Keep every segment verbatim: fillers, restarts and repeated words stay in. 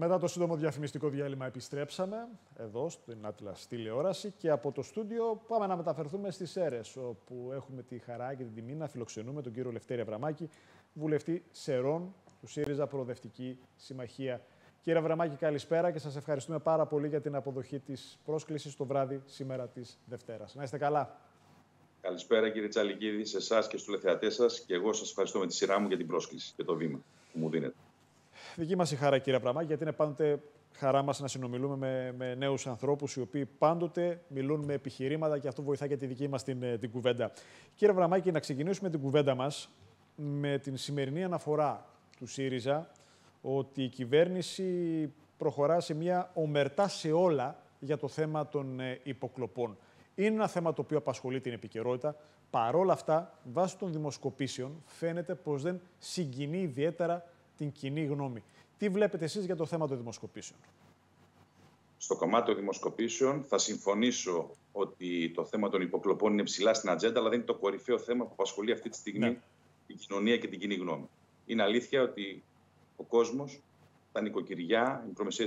Μετά το σύντομο διαφημιστικό διάλειμμα επιστρέψαμε εδώ στην Atlas τηλεόραση και από το στούντιο πάμε να μεταφερθούμε στις Σέρρες, όπου έχουμε τη χαρά και την τιμή να φιλοξενούμε τον κύριο Λευτέρη Αβραμάκη, βουλευτή Σερών του ΣΥΡΙΖΑ Προοδευτική Συμμαχία. Κύριε Αβραμάκη, καλησπέρα και σας ευχαριστούμε πάρα πολύ για την αποδοχή της πρόσκλησης το βράδυ σήμερα της Δευτέρας. Να είστε καλά. Καλησπέρα κύριε Τσαλικίδη, σε εσάς και στους τηλεθεατές σας, και εγώ σας ευχαριστώ με τη σειρά μου για την πρόσκληση και το βήμα που μου δίνετε. Δική μας η χαρά, κύριε Αβραμάκη, γιατί είναι πάντοτε χαρά μας να συνομιλούμε με, με νέους ανθρώπους οι οποίοι πάντοτε μιλούν με επιχειρήματα και αυτό βοηθά και τη δική μας την, την κουβέντα. Κύριε Αβραμάκη, να ξεκινήσουμε την κουβέντα μας με την σημερινή αναφορά του ΣΥΡΙΖΑ ότι η κυβέρνηση προχωρά σε μια ομερτά σε όλα για το θέμα των υποκλοπών. Είναι ένα θέμα το οποίο απασχολεί την επικαιρότητα. Παρόλα αυτά, βάσει των δημοσκοπήσεων, φαίνεται πως δεν συγκινεί ιδιαίτερα την κοινή γνώμη. Τι βλέπετε εσείς για το θέμα των δημοσκοπήσεων? Στο κομμάτι των δημοσκοπήσεων θα συμφωνήσω ότι το θέμα των υποκλοπών είναι ψηλά στην ατζέντα, αλλά δεν είναι το κορυφαίο θέμα που απασχολεί αυτή τη στιγμή ναι. την κοινωνία και την κοινή γνώμη. Είναι αλήθεια ότι ο κόσμος, τα νοικοκυριά,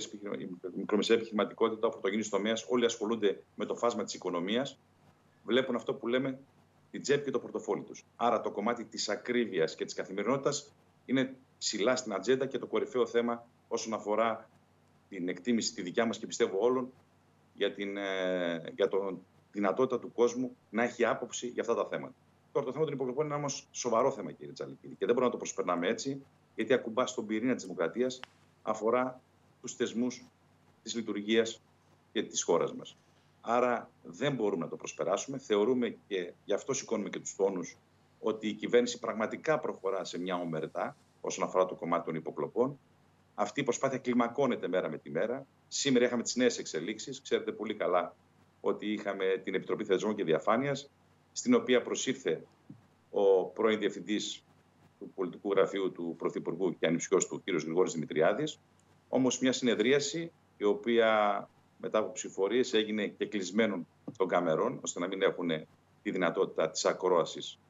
η μικρομεσαία επιχειρηματικότητα, ο πρωτογενής τομέας, όλοι ασχολούνται με το φάσμα της οικονομίας, βλέπουν αυτό που λέμε την τσέπη και το πορτοφόλι τους. Άρα το κομμάτι της ακρίβειας και της καθημερινότητας είναι ψηλά στην ατζέντα και το κορυφαίο θέμα όσον αφορά την εκτίμηση τη δικιά μας και πιστεύω όλων για την για το δυνατότητα του κόσμου να έχει άποψη για αυτά τα θέματα. Τώρα το θέμα των υποκλοπών είναι όμως σοβαρό θέμα, κύριε Τσαλικίδη, και δεν μπορούμε να το προσπερνάμε έτσι, γιατί ακουμπά στον πυρήνα της δημοκρατίας, αφορά τους θεσμούς της λειτουργίας και της χώρας μας. Άρα δεν μπορούμε να το προσπεράσουμε. Θεωρούμε, και γι' αυτό σηκώνουμε και τους τόνους, ότι η κυβέρνηση πραγματικά προχωρά σε μια ομερτά όσον αφορά το κομμάτι των υποκλοπών. Αυτή η προσπάθεια κλιμακώνεται μέρα με τη μέρα. Σήμερα είχαμε τις νέες εξελίξεις. Ξέρετε πολύ καλά ότι είχαμε την Επιτροπή Θεσμών και Διαφάνειας, στην οποία προσήρθε ο πρώην διευθυντής του πολιτικού γραφείου του Πρωθυπουργού και ανιψιός του, κ. Γρηγόρης Δημητριάδης. Όμως μια συνεδρίαση η οποία μετά από ψηφορίες έγινε και κλεισμένων των καμερών, ώστε να μην έχουν τη δυνατότητα της ακρόασης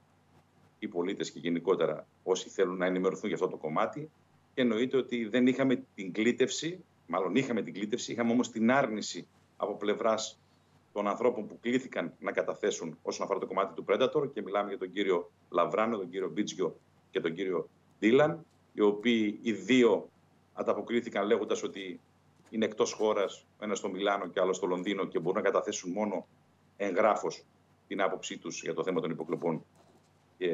οι πολίτες και γενικότερα όσοι θέλουν να ενημερωθούν για αυτό το κομμάτι. Και εννοείται ότι δεν είχαμε την κλήτευση, μάλλον είχαμε την κλήτευση, είχαμε όμως την άρνηση από πλευράς των ανθρώπων που κλήθηκαν να καταθέσουν όσον αφορά το κομμάτι του Predator, και μιλάμε για τον κύριο Λαβράνο, τον κύριο Μπίτζιο και τον κύριο Ντίλαν, οι οποίοι οι δύο ανταποκρίθηκαν λέγοντας ότι είναι εκτός χώρας, ο ένας στο Μιλάνο και ο άλλος στο Λονδίνο, και μπορούν να καταθέσουν μόνο εγγράφως την άποψή τους για το θέμα των υποκλοπών και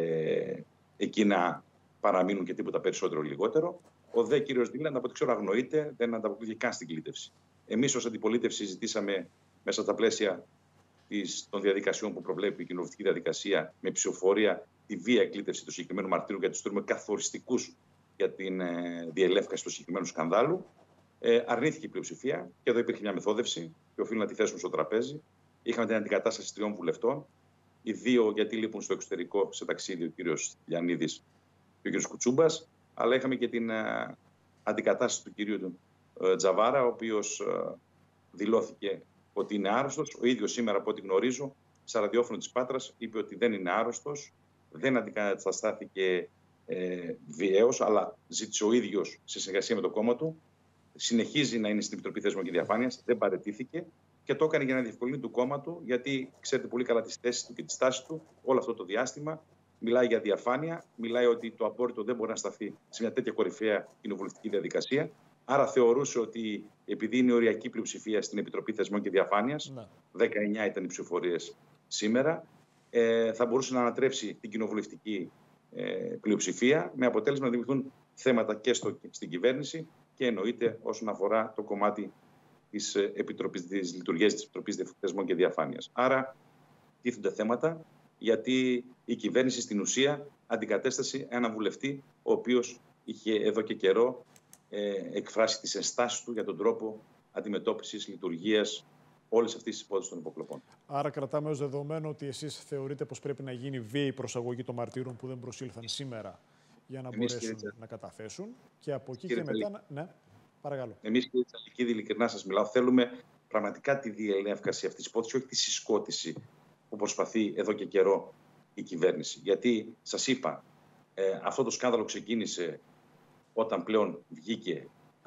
εκεί να παραμείνουν και τίποτα περισσότερο ή λιγότερο. Ο δε κύριος Ντίλαν, από ό,τι ξέρω, αγνοείται, δεν ανταποκρίθηκε καν στην κλήτευση. Εμείς ως αντιπολίτευση ζητήσαμε μέσα στα πλαίσια της, των διαδικασιών που προβλέπει η κοινοβουλευτική διαδικασία, με ψηφοφορία, τη βία κλήτευση του συγκεκριμένου μαρτύρου, γιατί τους θεωρούμε καθοριστικούς για την ε, διελεύκαση του συγκεκριμένου σκανδάλου. Ε, αρνήθηκε η πλειοψηφία και εδώ υπήρχε μια μεθόδευση και οφείλουν να τη θέσουν στο τραπέζι. Είχαμε την αντικατάσταση τριών βουλευτών. Οι δύο γιατί λείπουν στο εξωτερικό σε ταξίδι, ο κύριος Λιαννίδης και ο κύριος Κουτσούμπας, αλλά είχαμε και την ε, αντικατάσταση του κυρίου ε, Τζαβάρα, ο οποίος ε, δηλώθηκε ότι είναι άρρωστος. Ο ίδιος σήμερα, από ό,τι γνωρίζω, στα ραδιόφωνο της Πάτρας είπε ότι δεν είναι άρρωστος, δεν αντικαταστάθηκε ε, βιαίως, αλλά ζήτησε ο ίδιος σε συνεργασία με το κόμμα του. Συνεχίζει να είναι στην Επιτροπή Θεσμών και Διαφάνειας, δεν παραιτήθηκε και το έκανε για να διευκολύνει του κόμμα του, γιατί ξέρετε πολύ καλά τις θέσεις του και τις τάσεις του όλο αυτό το διάστημα. Μιλάει για διαφάνεια, μιλάει ότι το απόρριτο δεν μπορεί να σταθεί σε μια τέτοια κορυφαία κοινοβουλευτική διαδικασία. Άρα θεωρούσε ότι επειδή είναι οριακή πλειοψηφία στην Επιτροπή Θεσμών και Διαφάνειας, ναι. δεκαεννιά ήταν οι ψηφοφορίες σήμερα, ε, θα μπορούσε να ανατρέψει την κοινοβουλευτική ε, πλειοψηφία, με αποτέλεσμα να δημιουργηθούν θέματα και στο, στην κυβέρνηση και εννοείται όσον αφορά το κομμάτι της, Επιτροπής, της λειτουργίας της Επιτροπής Θεσμών και Διαφάνειας. Άρα τίθενται θέματα, γιατί η κυβέρνηση στην ουσία αντικατέστασε έναν βουλευτή ο οποίος είχε εδώ και καιρό ε, εκφράσει τις ενστάσεις του για τον τρόπο αντιμετώπισης, λειτουργίας όλες αυτές τις υπόθεσεις των υποκλοπών. Άρα κρατάμε ως δεδομένο ότι εσείς θεωρείτε πως πρέπει να γίνει βίαιη προσαγωγή των μαρτύρων που δεν προσήλθαν σήμερα για να Εμείς, μπορέσουν κύριε... να καταθέσουν και από εκεί κύριε και μετά... Τσαλή. Ναι, παρακαλώ. Εμείς, κύριε Τσαλικίδη, ειλικρινά σας μιλάω, θέλουμε πραγματικά τη διελεύκαση αυτής της υπόθεσης, όχι τη συσκότηση που προσπαθεί εδώ και καιρό η κυβέρνηση. Γιατί σας είπα, ε, αυτό το σκάνδαλο ξεκίνησε όταν πλέον βγήκε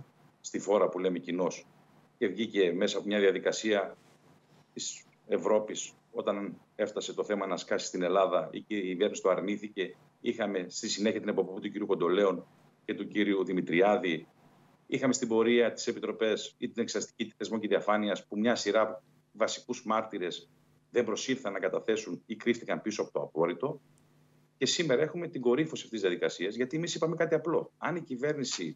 στη φόρα που λέμε κοινώς και βγήκε μέσα από μια διαδικασία της Ευρώπης όταν έφτασε το θέμα να σκάσει στην Ελλάδα, η κυβέρνηση το αρνήθηκε. Είχαμε στη συνέχεια την εποπτεία του κ. Κοντολέων και του κ. Δημητριάδη. Είχαμε στην πορεία τις επιτροπές ή την Εξεταστική Θεσμών και Διαφάνειας που μια σειρά βασικούς μάρτυρες δεν προσήλθαν να καταθέσουν ή κρύφτηκαν πίσω από το απόρριτο. Και σήμερα έχουμε την κορύφωση αυτής της διαδικασίας, γιατί εμείς είπαμε κάτι απλό. Αν η κυβέρνηση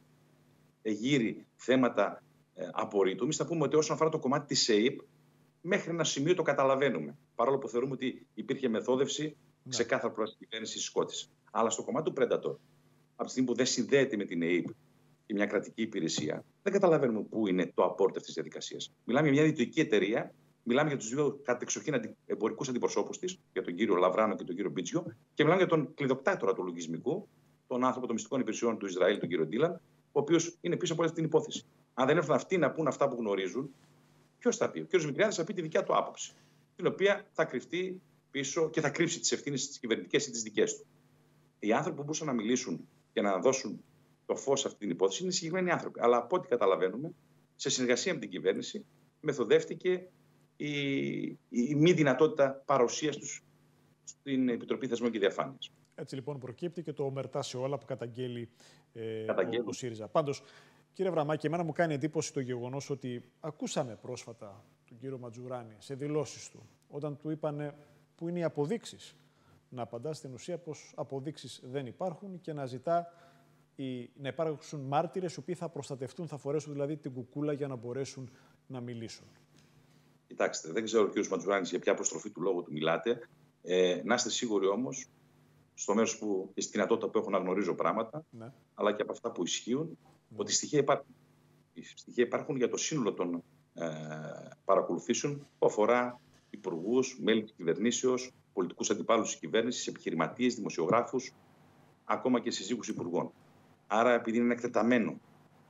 εγείρει θέματα ε, απορρίτου, εμείς θα πούμε ότι όσον αφορά το κομμάτι της ΕΕΠ, μέχρι ένα σημείο το καταλαβαίνουμε. Παρόλο που θεωρούμε ότι υπήρχε μεθόδευση ξεκάθαρα προς την κυβέρνηση Σκότης. Αλλά στο κομμάτι του Predator, από τη στιγμή που δεν συνδέεται με την ΕΕΠ και μια κρατική υπηρεσία, δεν καταλαβαίνουμε πού είναι το απόρριτο αυτής της διαδικασίας. Μιλάμε για μια ιδιωτική εταιρεία. Μιλάμε για τους δύο κατεξοχήν εμπορικούς αντιπροσώπους της, για τον κύριο Λαβράνο και τον κύριο Μπίτσιο, και μιλάμε για τον κλειδοκτάτορα του λογισμικού, τον άνθρωπο των μυστικών υπηρεσιών του Ισραήλ, τον κύριο Ντίλαν, ο οποίος είναι πίσω από αυτή την υπόθεση. Αν δεν έρθουν αυτοί να πούν αυτά που γνωρίζουν, ποιος θα πει? Ο κύριος Δημητριάδης θα πει τη δικιά του άποψη, την οποία θα κρυφτεί πίσω και θα κρύψει τις ευθύνες τις κυβερνητικές ή τις δικές του. Οι άνθρωποι που μπορούσαν να μιλήσουν και να δώσουν το φως σε αυτή την υπόθεση είναι συγκεκριμένοι άνθρωποι. Αλλά από ό,τι καταλαβαίνουμε, σε συνεργασία με την κυβέρνηση, μεθοδεύτηκε Η, η μη δυνατότητα παρουσίας τους στην Επιτροπή Θεσμών και Διαφάνειας. Έτσι λοιπόν προκύπτει και το ομερτά σε όλα που καταγγέλει ε, ο, ο ΣΥΡΙΖΑ. Πάντως, κύριε Βραμάκη, εμένα μου κάνει εντύπωση το γεγονός ότι ακούσαμε πρόσφατα τον κύριο Ματζουράνη σε δηλώσεις του, όταν του είπανε που είναι οι αποδείξεις, να απαντά στην ουσία πως αποδείξεις δεν υπάρχουν και να ζητά οι, να υπάρξουν μάρτυρες οι οποίοι θα προστατευτούν, θα φορέσουν δηλαδή την κουκούλα για να μπορέσουν να μιλήσουν. Κοιτάξτε, δεν ξέρω ο κ. Ματζουράνης για ποια αποστροφή του λόγου του μιλάτε. Ε, να είστε σίγουροι όμως, στο μέρος που και στη δυνατότητα που έχω να γνωρίζω πράγματα, ναι, αλλά και από αυτά που ισχύουν, ναι, ότι στοιχεία υπάρχουν. Οι στοιχεία υπάρχουν για το σύνολο των ε, παρακολουθήσεων που αφορά υπουργούς, μέλη της κυβερνήσεως, πολιτικούς αντιπάλους της κυβέρνησης, επιχειρηματίες, δημοσιογράφους, ακόμα και συζύγους υπουργών. Άρα, επειδή είναι ένα εκτεταμένο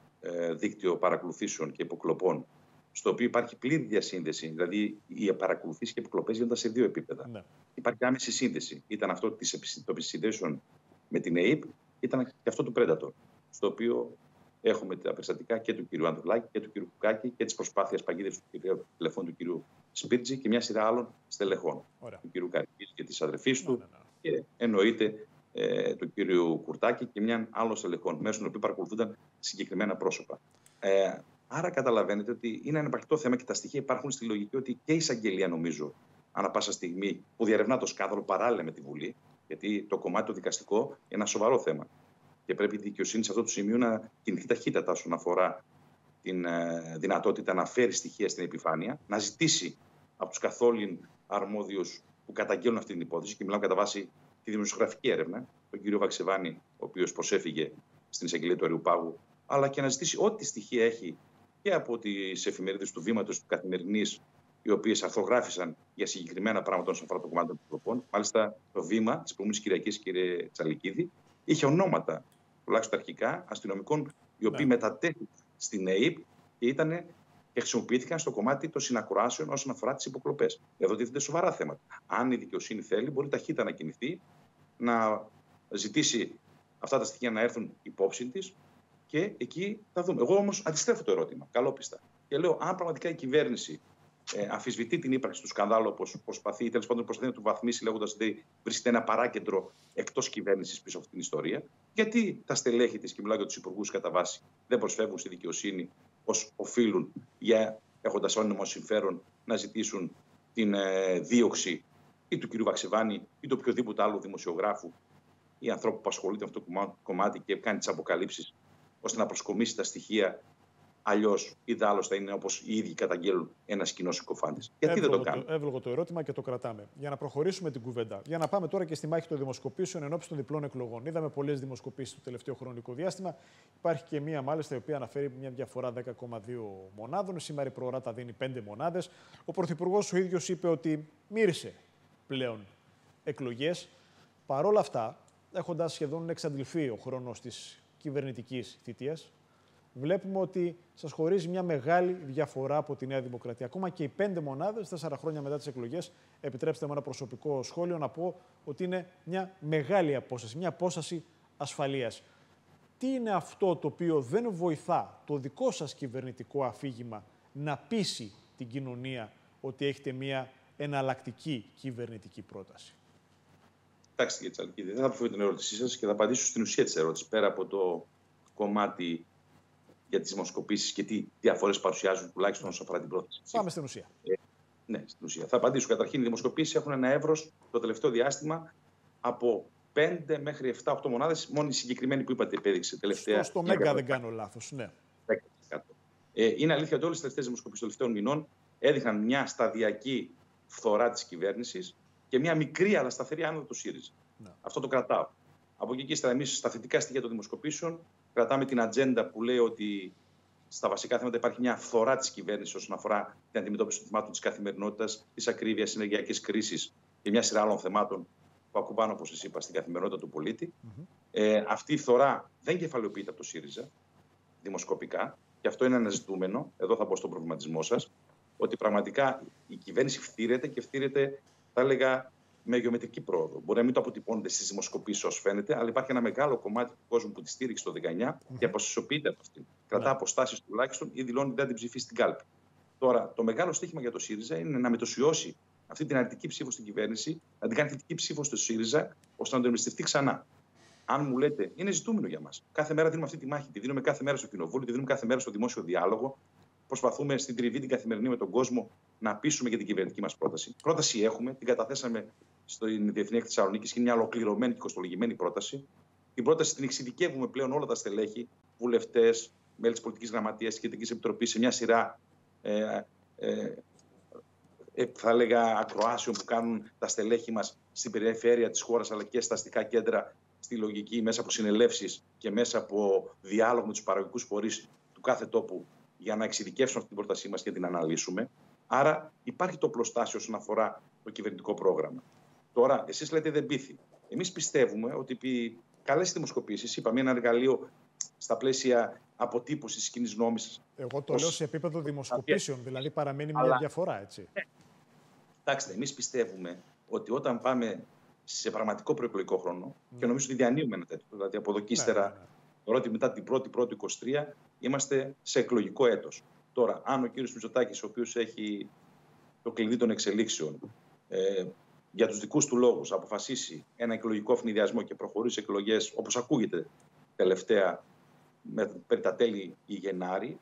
ε, δίκτυο παρακολουθήσεων και υποκλοπών, στο οποίο υπάρχει πλήρη διασύνδεση, δηλαδή οι παρακολουθήσεις και υποκλοπές γίνονταν σε δύο επίπεδα. Ναι. Υπάρχει άμεση σύνδεση. Ήταν αυτό των επισυνδέσεων με την ΕΕΠ, ήταν και αυτό του Predator, στο οποίο έχουμε τα περιστατικά και του κ. Ανδρουλάκη και του κ. Κουκάκη και τις προσπάθειες παγίδευσης του τηλεφώνου του κ. Σπίρτζη και μια σειρά άλλων στελεχών. Ωραία. Του κ. Καρυπίδη και της αδερφής του, ναι, ναι, ναι, και εννοείται ε, του κ. Κουρτάκη και μια άλλων στελεχών, μέσω των οποίων παρακολουθούνταν συγκεκριμένα πρόσωπα. Ε, Άρα καταλαβαίνετε ότι είναι ένα επαρκτό θέμα και τα στοιχεία υπάρχουν στη λογική ότι και η εισαγγελία, νομίζω, ανά πάσα στιγμή που διαρευνά το σκάνδαλο παράλληλα με τη Βουλή, γιατί το κομμάτι το δικαστικό είναι ένα σοβαρό θέμα. Και πρέπει η δικαιοσύνη σε αυτό το σημείο να κινηθεί ταχύτατα όσον αφορά την ε, δυνατότητα να φέρει στοιχεία στην επιφάνεια, να ζητήσει από τους καθόλου αρμόδιους που καταγγέλνουν αυτή την υπόθεση, και μιλάω κατά βάση τη δημοσιογραφική έρευνα, τον κύριο Βαξεβάνη, ο οποίος προσέφυγε στην εισαγγελία του Αριουπάγου, αλλά και να ζητήσει ό,τι στοιχεία έχει και από τις εφημερίδες του Βήματος, του Καθημερινής, οι οποίες αρθρογράφησαν για συγκεκριμένα πράγματα όσον αφορά το κομμάτι των προπών. Μάλιστα, το Βήμα τη προηγούμενη Κυριακή, κύριε Τσαλικίδη, είχε ονόματα, τουλάχιστον αρχικά, αστυνομικών, οι οποίοι ναι. μετατέθηκαν στην ΕΕΠ και, ήτανε, και χρησιμοποιήθηκαν στο κομμάτι των συνακροάσεων όσον αφορά τις υποκλοπές. Εδώ τίθενται σοβαρά θέματα. Αν η δικαιοσύνη θέλει, μπορεί ταχύτητα να κινηθεί, να ζητήσει αυτά τα στοιχεία να έρθουν υπόψη της. Και εκεί θα δούμε. Εγώ όμως αντιστρέφω το ερώτημα, καλόπιστα. Και λέω, αν πραγματικά η κυβέρνηση ε, αμφισβητεί την ύπαρξη του σκανδάλου, όπως προσπαθεί, ή τέλος πάντων προσπαθεί να του βαθμίσει, λέγοντας ότι βρίσκεται ένα παράκεντρο εκτός κυβέρνησης πίσω από αυτήν την ιστορία, γιατί τα στελέχη της, και μιλάω για τους υπουργούς κατά βάση, δεν προσφεύγουν στη δικαιοσύνη ως οφείλουν, για έχοντας όνομο συμφέρον να ζητήσουν την ε, δίωξη ή του κ. Βαξεβάνη ή του οποιοδήποτε άλλου δημοσιογράφου ή ανθρώπου που ασχολείται με αυτό το κομμάτι και κάνει τις αποκαλύψεις, ώστε να προσκομίσει τα στοιχεία. Αλλιώς ή δάλλως θα είναι όπως οι ίδιοι καταγγέλουν ένας κοινός συκοφάντης. Γιατί δεν το κάνουν? Εύλογο το ερώτημα και το κρατάμε. Για να προχωρήσουμε την κουβέντα. Για να πάμε τώρα και στη μάχη των δημοσκοπήσεων ενόψει των διπλών εκλογών. Είδαμε πολλές δημοσκοπήσεις το τελευταίο χρονικό διάστημα. Υπάρχει και μία, μάλιστα, η οποία αναφέρει μια διαφορά δέκα κόμμα δύο μονάδων. Σήμερα η προοράτα δίνει πέντε μονάδες. Ο Πρωθυπουργός ο ίδιος είπε ότι μύρισε πλέον εκλογές. Παρ' όλα αυτά, έχοντας σχεδόν εξαντληφθεί ο χρόνος της κυβερνητικής θητείας, βλέπουμε ότι σας χωρίζει μια μεγάλη διαφορά από τη Νέα Δημοκρατία. Ακόμα και οι πέντε μονάδες, τέσσερα χρόνια μετά τις εκλογές, επιτρέψτε με ένα προσωπικό σχόλιο να πω ότι είναι μια μεγάλη απόσταση, μια απόσταση ασφαλείας. τι είναι αυτό το οποίο δεν βοηθά το δικό σας κυβερνητικό αφήγημα να πείσει την κοινωνία ότι έχετε μια εναλλακτική κυβερνητική πρόταση? Κοιτάξτε, κύριε Τσαλκίδη, δεν θα αποφύγω την ερώτησή σας και θα απαντήσω στην ουσία της ερώτησης, πέρα από το κομμάτι για τις δημοσκοπήσεις και τι διαφορές παρουσιάζουν, τουλάχιστον όσον αφορά την πρόταση. Πάμε στην ουσία. Ε, ναι, στην ουσία. Θα απαντήσω. Καταρχήν, οι δημοσκοπήσεις έχουν ένα εύρος το τελευταίο διάστημα από πέντε μέχρι επτά οκτώ μονάδες. Μόνο η συγκεκριμένη που είπατε επέδειξε τελευταία. Στο, στο Μέγκα δεν κάνω λάθος, ναι. δέκα τοις εκατό. Ε, είναι αλήθεια ότι όλες τις τελευταίες δημοσκοπήσεις των τελευταίων μηνών έδειχναν μια σταδιακή φθορά της κυβέρνησης και μια μικρή αλλά σταθερή άνοδο του ΣΥΡΙΖΑ. Ναι. Αυτό το κρατάω. Από εκεί και ύστερα, εμείς στα θετικά στοιχεία των δημοσκοπήσεων κρατάμε την ατζέντα που λέει ότι στα βασικά θέματα υπάρχει μια φθορά της κυβέρνησης όσον αφορά την αντιμετώπιση των θεμάτων της καθημερινότητας, της ακρίβειας, της ενεργειακής κρίσης και μια σειρά άλλων θεμάτων που ακουμπάνε, όπως σας είπα, στην καθημερινότητα του πολίτη. Mm-hmm. Ε, αυτή η φθορά δεν κεφαλαιοποιείται από το ΣΥΡΙΖΑ δημοσκοπικά και αυτό είναι ένα ζητούμενο. Εδώ θα πω στον προβληματισμό σας, ότι πραγματικά η κυβέρνηση φθήρεται και φθήρεται, θα έλεγα, με γεωμετρική πρόοδο. Μπορεί να μην το αποτυπώνεται στις δημοσκοπήσεις όσο φαίνεται, αλλά υπάρχει ένα μεγάλο κομμάτι του κόσμου που τη στήριξε το δεκαεννιά mm-hmm. και αποστασιοποιείται από αυτήν. Mm-hmm. Κρατά αποστάσεις τουλάχιστον ή δηλώνει ότι δεν την ψηφίσει στην κάλπη. Τώρα, το μεγάλο στοίχημα για το ΣΥΡΙΖΑ είναι να μετωσιώσει αυτή την αρνητική ψήφο στην κυβέρνηση, να την κάνει θετική ψήφο στο ΣΥΡΙΖΑ, ώστε να τον εμπιστευτεί ξανά. Αν μου λέτε, είναι ζητούμενο για μας. Κάθε μέρα δίνουμε αυτή τη μάχη. Τη δίνουμε κάθε μέρα στο κοινοβούλιο, τη δίνουμε κάθε μέρα στο δημόσιο διάλογο. Προσπαθούμε στην τριβή την καθημερινή με τον κόσμο να πείσουμε για την κυβερνητική μας πρόταση. Πρόταση έχουμε, την καταθέσαμε στην Διεθνή Έκθεση Θεσσαλονίκης και είναι μια ολοκληρωμένη και κοστολογημένη πρόταση. Την πρόταση την εξειδικεύουμε πλέον όλα τα στελέχη, βουλευτές, μέλη της Πολιτικής Γραμματείας, της Κεντρικής Επιτροπής, σε μια σειρά ε, ε, ε, θα έλεγα ακροάσεων που κάνουν τα στελέχη μας στην περιφέρεια της χώρας αλλά και στα αστικά κέντρα, στη λογική μέσα από συνελεύσεις και μέσα από διάλογο με τους παραγωγικούς φορείς του κάθε τόπου για να εξειδικεύσουμε αυτή την πρότασή μας και την αναλύσουμε. Άρα υπάρχει το πλωστάσιο όσον αφορά το κυβερνητικό πρόγραμμα. Τώρα, εσείς λέτε δεν πείθει. Εμείς πιστεύουμε ότι επί καλές δημοσκοπήσεις, είπαμε, ένα εργαλείο στα πλαίσια αποτύπωσης της κοινής νόμης. Εγώ το ως... λέω σε επίπεδο δημοσκοπήσεων, δηλαδή παραμένει Αλλά... μια διαφορά, έτσι. Ναι. Κοιτάξτε, εμείς πιστεύουμε ότι όταν πάμε σε πραγματικό προεκλογικό χρόνο, mm. και νομίζω ότι διανύουμε ένα τέτοιο, δηλαδή από εδώ και ύστερα, ναι, ναι, ναι. τώρα ότι μετά την πρώτη πρώτη είκοσι τρία είμαστε σε εκλογικό έτος. Τώρα, αν ο κύριος Μητσοτάκης, ο οποίος έχει το κλειδί των εξελίξεων, ε, για τους δικούς του λόγους αποφασίσει ένα εκλογικό ευνηδιασμό και προχωρήσει σε εκλογές, όπως ακούγεται τελευταία, με, περί τα τέλη ή Γενάρη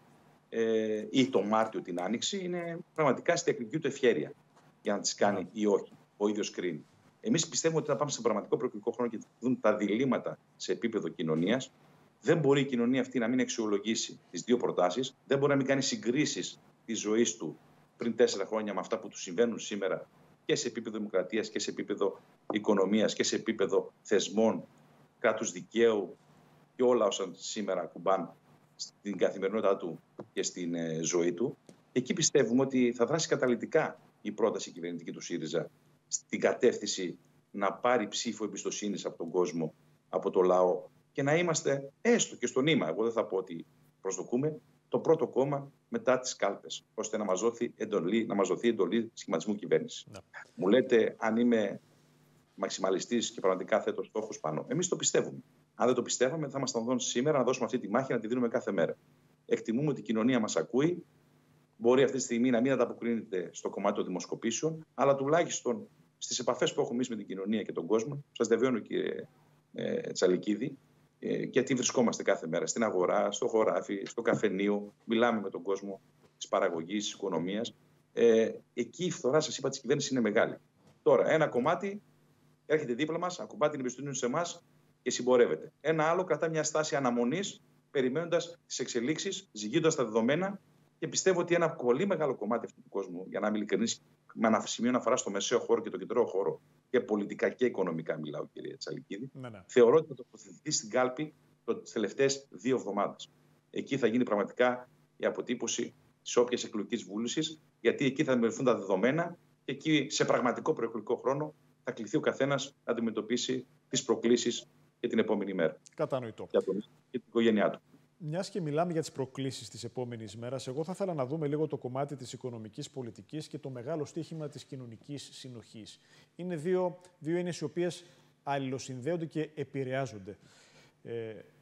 ε, ή το Μάρτιο την Άνοιξη, είναι πραγματικά στη διακριτική του ευχέρεια για να τις κάνει ή όχι. Ο ίδιος κρίνει. Εμείς πιστεύουμε ότι θα πάμε σε πραγματικό προεκλογικό χρόνο και θα δουν τα διλήμματα σε επίπεδο κοινωνίας. Δεν μπορεί η κοινωνία αυτή να μην αξιολογήσει τις δύο προτάσεις, δεν μπορεί να μην κάνει συγκρίσεις της ζωής του πριν τέσσερα χρόνια με αυτά που του συμβαίνουν σήμερα και σε επίπεδο δημοκρατίας και σε επίπεδο οικονομίας και σε επίπεδο θεσμών, κράτους δικαίου και όλα όσα σήμερα ακουμπάν στην καθημερινότητά του και στην ε, ζωή του. Εκεί πιστεύουμε ότι θα δράσει καταλυτικά η πρόταση κυβερνητική του ΣΥΡΙΖΑ στην κατεύθυνση να πάρει ψήφο εμπιστοσύνης από τον κόσμο, από το λαό και να είμαστε έστω και στο νήμα. Εγώ δεν θα πω ότι προσδοκούμε το πρώτο κόμμα μετά τις κάλπες, ώστε να μας δοθεί εντολή, να μας δοθεί εντολή σχηματισμού κυβέρνηση. Ναι. Μου λέτε αν είμαι μαξιμαλιστής και πραγματικά θέτω στόχους πάνω. Εμείς το πιστεύουμε. Αν δεν το πιστεύαμε, θα ήμασταν εδώ σήμερα να δώσουμε αυτή τη μάχη, να τη δίνουμε κάθε μέρα. Εκτιμούμε ότι η κοινωνία μας ακούει. Μπορεί αυτή τη στιγμή να μην ανταποκρίνεται στο κομμάτι των δημοσκοπήσεων, αλλά τουλάχιστον στις επαφές που έχουμε εμείς με την κοινωνία και τον κόσμο, σας διαβεβαιώνω, κύριε ε, Τσαλικίδη, ε, γιατί βρισκόμαστε κάθε μέρα στην αγορά, στο χωράφι, στο καφενείο, μιλάμε με τον κόσμο της παραγωγής, της οικονομίας. Ε, εκεί η φθορά, σας είπα, της κυβέρνησης είναι μεγάλη. Τώρα, ένα κομμάτι έρχεται δίπλα μας, ακουμπά την εμπιστοσύνη σε εμάς και συμπορεύεται. Ένα άλλο κρατά μια στάση αναμονής, περιμένοντας τις εξελίξεις, ζυγίζοντας τα δεδομένα. Και πιστεύω ότι ένα πολύ μεγάλο κομμάτι αυτού του κόσμου, για να είμαι ειλικρινής, με ένα σημείο αναφορά στο μεσαίο χώρο και τον κεντρικό χώρο, και πολιτικά και οικονομικά μιλάω, κύριε Τσαλικίδη, ναι, ναι. θεωρώ ότι θα τοποθετηθεί στην κάλπη τις τελευταίες δύο εβδομάδες. Εκεί θα γίνει πραγματικά η αποτύπωση της όποιας εκλογικής βούλησης, γιατί εκεί θα δημιουργηθούν τα δεδομένα και εκεί σε πραγματικό προεκλογικό χρόνο θα κληθεί ο καθένας να αντιμετωπίσει τις προκλήσεις και την επόμενη μέρα. Κατανοητό. Για τον και την οικογένειά του. Μιας και μιλάμε για τις προκλήσεις της επόμενης μέρας, εγώ θα ήθελα να δούμε λίγο το κομμάτι της οικονομικής πολιτικής και το μεγάλο στίχημα της κοινωνικής συνοχής. Είναι δύο, δύο έννοιες οι οποίες αλληλοσυνδέονται και επηρεάζονται. Ε,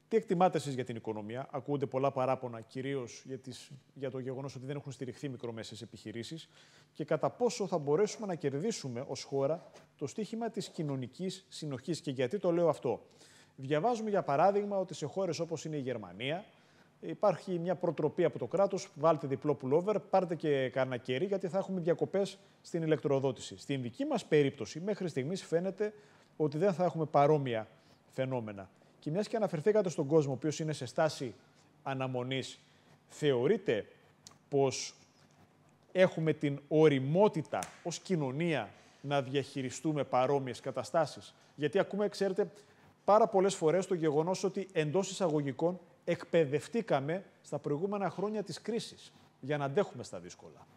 Τι εκτιμάτε εσείς για την οικονομία? Ακούγονται πολλά παράπονα, κυρίως για, τις, για το γεγονός ότι δεν έχουν στηριχθεί μικρομεσαίες επιχειρήσεις, και κατά πόσο θα μπορέσουμε να κερδίσουμε ως χώρα το στίχημα της κοινωνικής συνοχής. Και γιατί το λέω αυτό? Διαβάζουμε, για παράδειγμα, ότι σε χώρες όπως είναι η Γερμανία υπάρχει μια προτροπή από το κράτος: βάλτε διπλό pullover, πάρτε και κανένα κερί, γιατί θα έχουμε διακοπές στην ηλεκτροδότηση. Στην δική μας περίπτωση, μέχρι στιγμής φαίνεται ότι δεν θα έχουμε παρόμοια φαινόμενα. Και μιας και αναφερθήκατε στον κόσμο, ο οποίος είναι σε στάση αναμονής, θεωρείτε πως έχουμε την ωριμότητα ως κοινωνία να διαχειριστούμε παρόμοιες καταστάσεις? Γιατί ακούμε, ξέρετε, πάρα πολλές φορές το γεγονός ότι εντός εισαγωγικών εκπαιδευτήκαμε στα προηγούμενα χρόνια της κρίσης για να αντέχουμε στα δύσκολα.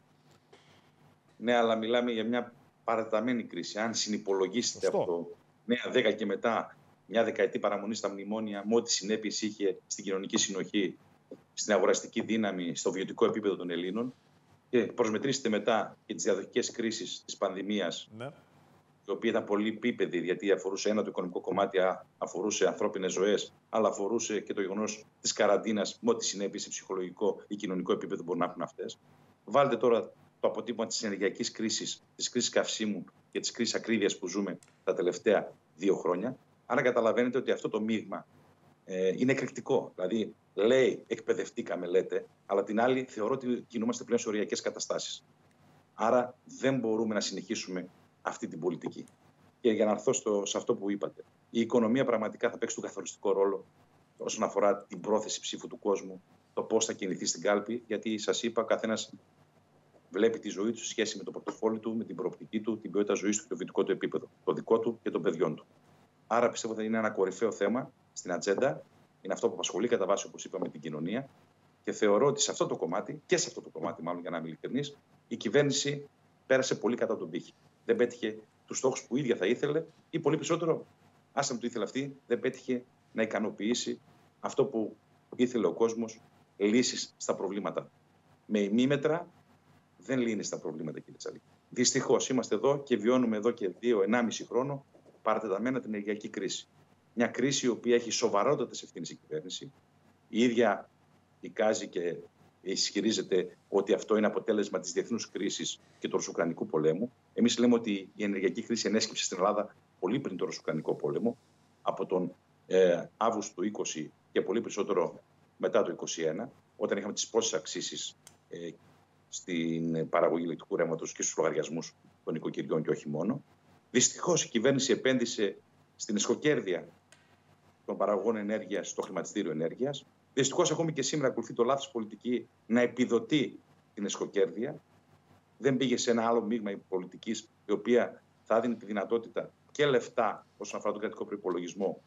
Ναι, αλλά μιλάμε για μια παρατεταμένη κρίση. Αν συνυπολογίσετε Σωστό. από το νέα δέκα και μετά μια δεκαετή παραμονή στα μνημόνια, με ό,τι συνέπειες είχε στην κοινωνική συνοχή, στην αγοραστική δύναμη, στο βιωτικό επίπεδο των Ελλήνων, και προσμετρήσετε μετά και τις διαδοχικές κρίσεις της πανδημίας, Ναι. η οποία ήταν πολύ επίπεδη, γιατί αφορούσε ένα το οικονομικό κομμάτι, αφορούσε ανθρώπινες ζωές, αλλά αφορούσε και το γεγονός της καραντίνας, με ό,τι συνέπειες σε ψυχολογικό ή κοινωνικό επίπεδο μπορεί να έχουν αυτές. Βάλτε τώρα το αποτύπωμα της ενεργειακής κρίσης, της κρίσης καυσίμου και της κρίσης ακρίβειας που ζούμε τα τελευταία δύο χρόνια. Άρα καταλαβαίνετε ότι αυτό το μείγμα ε, είναι εκρηκτικό. Δηλαδή, λέει, εκπαιδευτήκαμε, λέτε, αλλά την άλλη θεωρώ ότι κινούμαστε πλέον σε οριακές καταστάσεις. Άρα δεν μπορούμε να συνεχίσουμε αυτή την πολιτική. Και για να έρθω στο, σε αυτό που είπατε, η οικονομία πραγματικά θα παίξει τον καθοριστικό ρόλο όσον αφορά την πρόθεση ψήφου του κόσμου, το πώς θα κινηθεί στην κάλπη, γιατί σας είπα, ο καθένας βλέπει τη ζωή του σε σχέση με το πορτοφόλι του, με την προοπτική του, την ποιότητα ζωής του και το βιωτικό του επίπεδο, το δικό του και των παιδιών του. Άρα πιστεύω ότι είναι ένα κορυφαίο θέμα στην ατζέντα. Είναι αυτό που απασχολεί κατά βάση, όπως είπαμε, την κοινωνία. Και θεωρώ ότι σε αυτό το κομμάτι, και σε αυτό το κομμάτι, μάλλον για να είμαι ειλικρινής, η κυβέρνηση πέρασε πολύ κατά τον πύχη. Δεν πέτυχε τους στόχους που ίδια θα ήθελε, ή πολύ περισσότερο, άσε με το ήθελε αυτή, δεν πέτυχε να ικανοποιήσει αυτό που ήθελε ο κόσμος, λύσεις στα προβλήματα. Με ημίμετρα δεν λύνει στα προβλήματα, κύριε Τσαλίκη. Δυστυχώς είμαστε εδώ και βιώνουμε εδώ και δύο, ενάμιση χρόνο παρατεταμένα την ενεργειακή κρίση. Μια κρίση η οποία έχει σοβαρότατες ευθύνες η κυβέρνηση. Η ίδια εικάζει και ισχυρίζεται ότι αυτό είναι αποτέλεσμα της διεθνούς κρίσης και του ρωσουκρανικού πολέμου. Εμείς λέμε ότι η ενεργειακή κρίση ενέσκυψε στην Ελλάδα πολύ πριν τον ρωσουκρανικό πόλεμο, από τον ε, Αύγουστο του είκοσι και πολύ περισσότερο μετά το είκοσι ένα, όταν είχαμε τις πρώτες αυξήσεις ε, στην παραγωγή ηλεκτρικού ρεύματος και στους λογαριασμούς των οικοκυριών και όχι μόνο. Δυστυχώς η κυβέρνηση επένδυσε στην εσχοκέρδεια των παραγωγών ενέργειας στο χρηματιστήριο ενέργειας. Δυστυχώς ακόμη και σήμερα ακολουθεί το λάθος πολιτική να επιδοτεί την εσχοκέρδεια. Δεν πήγε σε ένα άλλο μείγμα πολιτικής, η οποία θα δίνει τη δυνατότητα και λεφτά όσον αφορά τον κρατικό προϋπολογισμό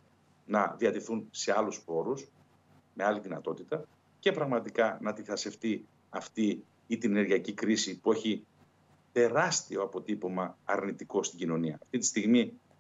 να διατηθούν σε άλλους πόρους, με άλλη δυνατότητα, και πραγματικά να αντιθασευτεί αυτή ή την ενεργειακή κρίση που έχει τεράστιο αποτύπωμα αρνητικό στην κοινωνία. Αυτή τη στιγμή,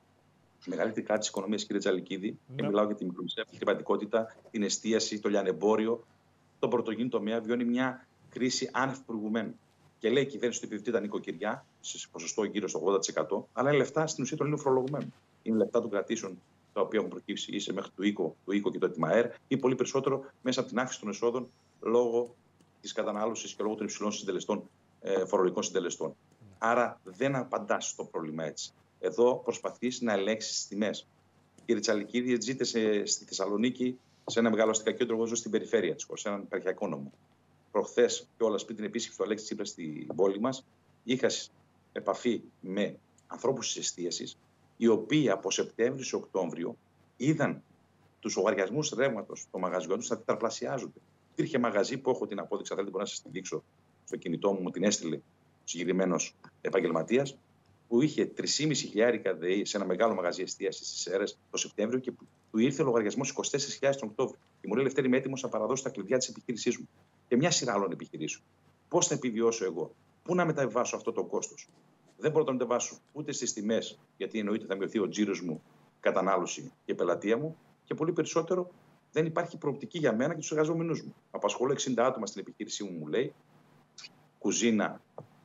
η μεγαλύτερη κράτη της οικονομίας, κύριε Τζαλικίδη, ναι. και μιλάω για τη μικρομεσαία επιχειρηματικότητα, την εστίαση, το λιανεμπόριο, τον πρωτογενή τομέα, βιώνει μια κρίση άνευ προηγουμένου. Και λέει η κυβέρνηση ότι επιδοτεί τα νοικοκυριά σε ποσοστό γύρω στο ογδόντα τοις εκατό, αλλά είναι λεφτά στην ουσία των Ελλήνων φορολογουμένων. Είναι λεφτά των κρατήσεων τα οποία έχουν προκύψει είτε μέχρι του οίκο, του οίκο και το ΕΤΜΑΕΡ, ή πολύ περισσότερο μέσα από την αύξηση των εσόδων λόγω της κατανάλωσης και λόγω των υψηλών συντελεστών, ε, φορολογικών συντελεστών. Mm. Άρα δεν απαντάς στο πρόβλημα έτσι. Εδώ προσπαθείς να ελέγξεις τις τιμές. Κύριε Τσαλικίδη, ζείτε στη Θεσσαλονίκη, σε ένα μεγάλο αστικά κέντρο, εγώ ζω στην περιφέρεια της χώρας, σε έναν υπαρχιακό νόμο. Προχθές κιόλας πριν την επίσκεψη του Αλέξη Τσίπρα στην πόλη μας, είχα επαφή με ανθρώπους της εστίασης, οι οποίοι από Σεπτέμβριο σε Οκτώβριο είδαν τους λογαριασμούς ρεύματος των μαγαζιών τους να τετραπλασιάζονται. Υπήρχε μαγαζί που έχω την απόδειξη, αν θέλετε μπορώ να σας την δείξω στο κινητό μου, μου την έστειλε ο συγκεκριμένος επαγγελματίας, που είχε τρεις χιλιάδες ΔΕΗ σε ένα μεγάλο μαγαζί εστίασης στις Σέρρες το Σεπτέμβριο και του ήρθε ο λογαριασμός είκοσι τέσσερις χιλιάδες τον Οκτώβριο. Και μου λέει: Λευτέρη, είμαι έτοιμος να παραδώσω τα κλειδιά της επιχείρησής μου. Και μια σειρά άλλων επιχειρήσεων. Πώς θα επιβιώσω εγώ, πού να μεταβάσω αυτό το κόστος? Δεν μπορώ να το μεταβάσω ούτε στις τιμές, γιατί εννοείται θα μειωθεί ο τζίρος μου, κατανάλωση και πελατεία μου, και πολύ περισσότερο δεν υπάρχει προοπτική για μένα και τους εργαζόμενους μου. Απασχολώ εξήντα άτομα στην επιχείρησή μου, μου λέει, κουζίνα,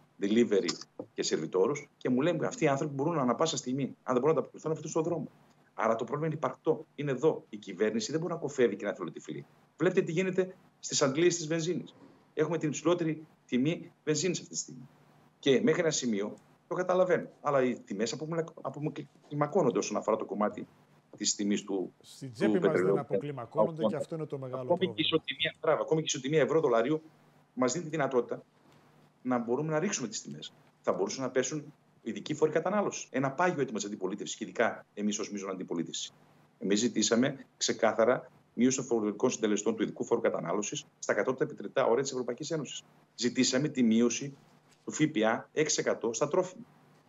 delivery και σερβιτόρους, και μου λένε αυτοί οι άνθρωποι μπορούν ανά πάσα στιγμή, αν δεν μπορούν να τα αποκριθούν, αυτού στον δρόμο. Άρα το πρόβλημα είναι υπαρκτό. Είναι εδώ. Η κυβέρνηση δεν μπορεί να κοφεύει και να θολοτυφλεί. Βλέπετε τι γίνεται στις αντλίες της βενζίνης. Έχουμε την υψηλότερη τιμή βενζίνης αυτή τη στιγμή. Και μέχρι ένα σημείο το καταλαβαίνω. Αλλά οι τιμές αποκλιμακώνονται όσον αφορά το κομμάτι της τιμής του. Στην τσέπη μας δεν αποκλιμακώνονται και αυτό είναι το μεγάλο ακόμη πρόβλημα. Και ισοτιμία, μπράβο, ακόμη και η ισοτιμία ευρώ-δολαρίου μας δίνει τη δυνατότητα να μπορούμε να ρίξουμε τις τιμές. Θα μπορούσαν να πέσουν ειδικοί φόροι κατανάλωσης. Ένα πάγιο αίτημα της αντιπολίτευσης, και ειδικά εμείς ως μείζων αντιπολίτευση. Εμείς ζητήσαμε ξεκάθαρα μείωση των φορολογικών συντελεστών του ειδικού φόρου κατανάλωσης στα κατώτατα επιτρεπτά όρια της Ευρωπαϊκής Ένωσης. Ζητήσαμε τη μείωση του ΦΠΑ έξι τοις εκατό στα τρόφιμα.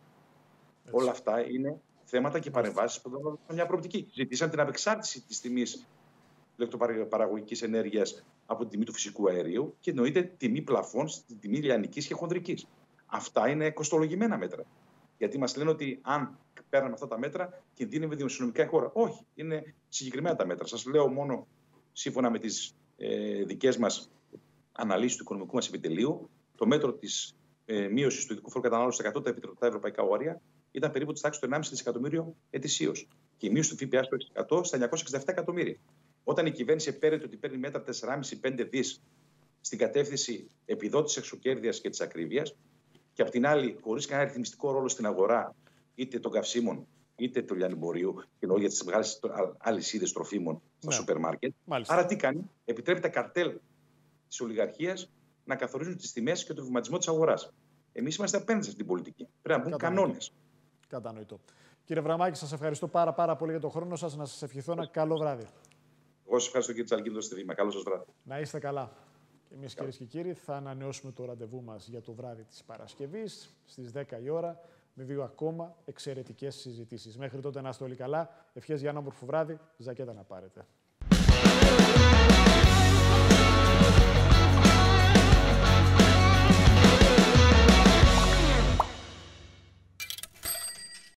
Έτσι. Όλα αυτά είναι θέματα και παρεμβάσεις που δίνουν μια προοπτική. Ζητήσαμε την απεξάρτηση της τιμής ηλεκτροπαραγωγικής ενέργειας από την τιμή του φυσικού αερίου και εννοείται τιμή πλαφών στην τιμή λιανικής και χονδρικής. Αυτά είναι κοστολογημένα μέτρα. Γιατί μας λένε ότι αν παίρναμε αυτά τα μέτρα, κινδύνευε δημοσιονομικά η χώρα. Όχι, είναι συγκεκριμένα τα μέτρα. Σας λέω μόνο σύμφωνα με τις ε, δικές μας αναλύσεις του οικονομικού μας επιτελείου, το μέτρο της ε, μείωσης του ειδικού φόρου κατανάλωσης στα κατώτατα επιτρεπτά ευρωπαϊκά όρια ήταν περίπου της τάξης του ενάμιση δισεκατομμύριο ετησίως. Και η μείωση του ΦΠΑ στο έξι τοις εκατό στα εννιακόσια εξήντα επτά εκατομμύρια. Όταν η κυβέρνηση επέρεται ότι παίρνει μέτρα τέσσερα κόμμα πέντε με πέντε δις στην κατεύθυνση επιδότησης εξοκέρδειας και της ακρίβειας, και απ' την άλλη, χωρίς κανένα ρυθμιστικό ρόλο στην αγορά, είτε των καυσίμων είτε του λιανεμπορίου, και εννοώ για τις μεγάλες αλυσίδες τροφίμων στα ναι. σούπερ μάρκετ. Μάλιστα. Άρα τι κάνει, επιτρέπει τα καρτέλ της ολιγαρχίας να καθορίζουν τις τιμές και τον βηματισμό της αγοράς. Εμείς είμαστε απέναντι σε αυτή την πολιτική. Πρέπει να μπουν κανόνες. Κατανοητό. Κύριε Βραμάκη, σας ευχαριστώ πάρα, πάρα πολύ για τον χρόνο σας. Να σας ευχηθώ ένα καλό βράδυ. Εγώ σας ευχαριστώ, κύριε Τσαλκίδη, δώστε βήμα. Καλό σας βράδυ. Να είστε καλά. Και εμείς, κυρίες και κύριοι, θα ανανεώσουμε το ραντεβού μας για το βράδυ της Παρασκευής στις δέκα η ώρα με δύο ακόμα εξαιρετικές συζητήσεις. Μέχρι τότε να είστε όλοι καλά. Ευχές για ένα όμορφο βράδυ. Ζακέτα να πάρετε.